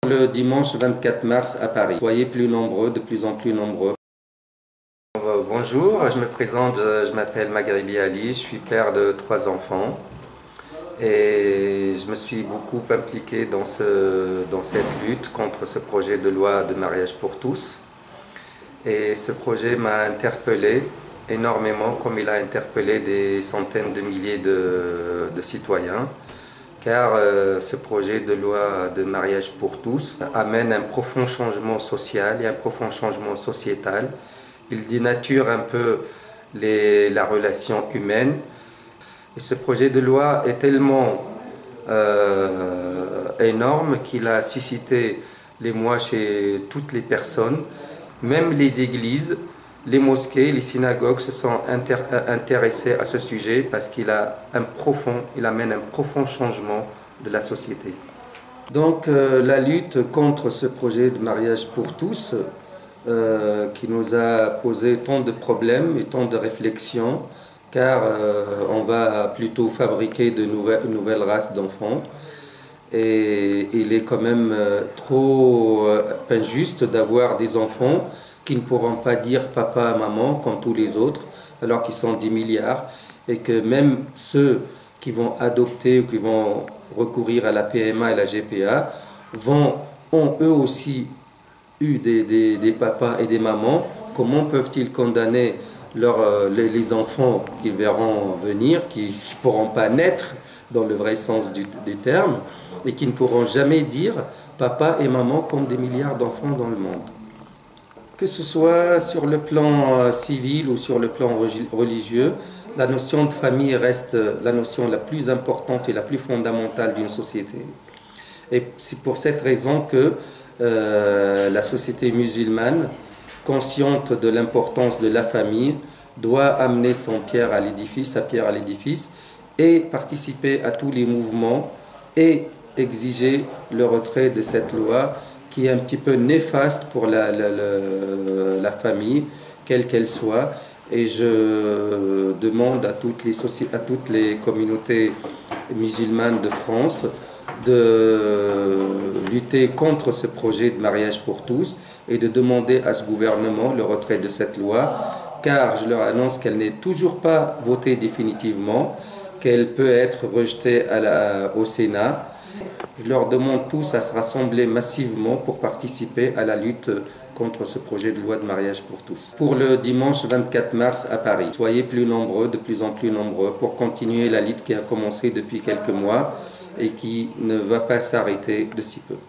Le dimanche 24 mars à Paris. Soyez plus nombreux, de plus en plus nombreux. Bonjour, je me présente, je m'appelle Maghribi Ali, je suis père de 3 enfants et je me suis beaucoup impliqué dans cette lutte contre ce projet de loi de mariage pour tous. Et ce projet m'a interpellé énormément, comme il a interpellé des centaines de milliers de citoyens, car ce projet de loi de mariage pour tous amène un profond changement social et un profond changement sociétal. Il dénature un peu la relation humaine. Et ce projet de loi est tellement énorme qu'il a suscité l'émoi chez toutes les personnes. Même les églises, les mosquées, les synagogues se sont intéressés à ce sujet parce qu'il amène un profond changement de la société. Donc la lutte contre ce projet de mariage pour tous qui nous a posé tant de problèmes et tant de réflexions, car on va plutôt fabriquer de nouvelles races d'enfants. Et il est quand même trop injuste d'avoir des enfants qui ne pourront pas dire papa, maman comme tous les autres, alors qu'ils sont 10 milliards, et que même ceux qui vont adopter ou qui vont recourir à la PMA et la GPA ont eux aussi eu des papas et des mamans. Comment peuvent-ils condamner les enfants qu'ils verront venir, qui ne pourront pas naître dans le vrai sens du terme, et qui ne pourront jamais dire papa et maman comme des milliards d'enfants dans le monde. Que ce soit sur le plan civil ou sur le plan religieux, la notion de famille reste la notion la plus importante et la plus fondamentale d'une société. Et c'est pour cette raison que la société musulmane, consciente de l'importance de la famille, doit amener sa pierre à l'édifice et participer à tous les mouvements et exiger le retrait de cette loi qui est un petit peu néfaste pour la famille, quelle qu'elle soit. Et je demande à toutes les communautés musulmanes de France de lutter contre ce projet de mariage pour tous et de demander à ce gouvernement le retrait de cette loi, car je leur annonce qu'elle n'est toujours pas votée définitivement, qu'elle peut être rejetée au Sénat. Je leur demande tous à se rassembler massivement pour participer à la lutte contre ce projet de loi de mariage pour tous. Pour le dimanche 24 mars à Paris. Soyez plus nombreux, de plus en plus nombreux, pour continuer la lutte qui a commencé depuis quelques mois et qui ne va pas s'arrêter de si peu.